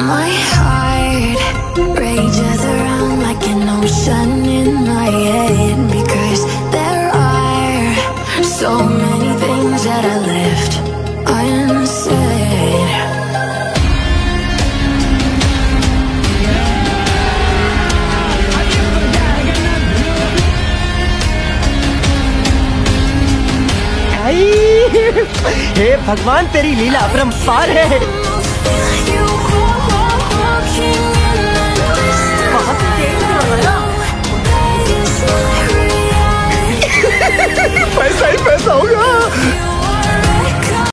My heart rages around like an ocean in my head, because there are so many things that I left unsaid. हे भगवान, तेरी लीला अपरंपार है।